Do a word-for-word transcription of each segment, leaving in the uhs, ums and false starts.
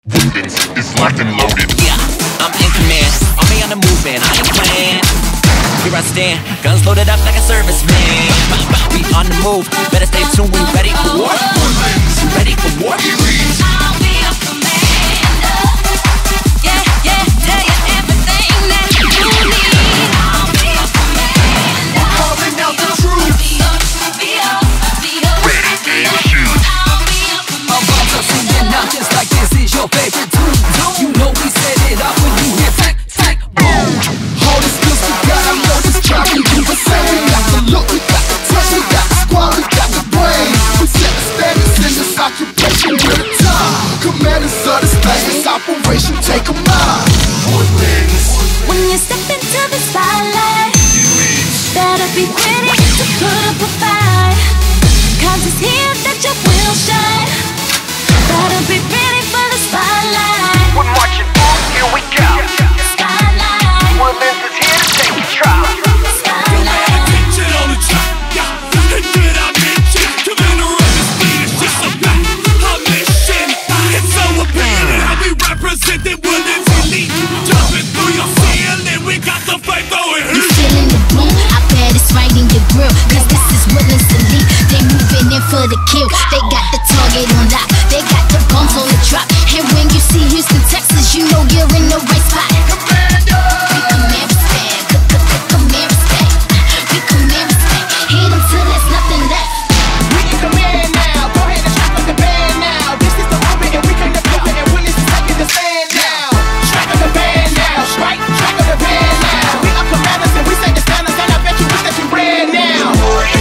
Woodlands is locked and loaded. Yeah, I'm in command. On me on the move, man, I ain't playing. Here I stand, guns loaded up like a serviceman. We on the move, better stay tuned. We ready for war. Woodlands, We ready for war. we lead. I'll be your commander. Yeah, yeah, tell you everything that you need. I'll be your commander. Calling out the truth. Be your, be your, be your, Ready be and your. shoot. I'll be your commander. Now just like this is your favorite tune. You know we set it up when you hear tick, tick, boom. All the skills we got, I know this job can do the same. We got the look, we got the touch, we got the squad, we got the brain. We set the standards in this occupation, we're the top. Commanders of this thing, this operation, take 'em out. Woodlands, When you step into the spotlight, we lead. better be ready to put up a fight. Cause it's here that you will shine. Better be ready for the spotlight. We're marching on, here we go. Spotlight. Woodlands is here to take control. Spotlight. Attention on the track, yeah. And did I mention? Commander of the speed is just a fact. Our mission, it's so apparent how we represented Woodlands elite. Jumping through your ceiling, we got the fight going. You feeling the boom? I bet it's right in your grill. Cause this is Woodlands elite. They moving in for the kill. They got the target on lock. They got the bombs on the drop. And when you see Houston, Texas, you know you're in the right spot. We command respect. Command respect. We command respect. Hit 'em till there's nothing left. We can command now. Go ahead and strike up the band now. This is the moment and we came to play and Woodlands is taking the stand now. Strike up the band now. Strike, strike up the band now. We are commanders and we say the standards and I bet you wish that you ran now.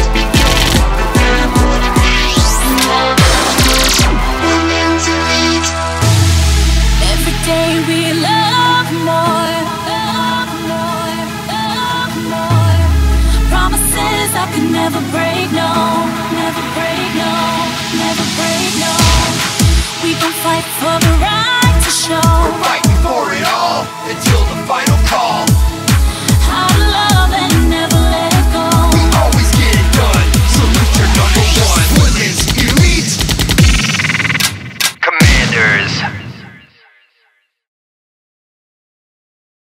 Every day we love more, love more, love more. Promises I could never break, no, never break, no, never break, no. We gon' fight for the right to show.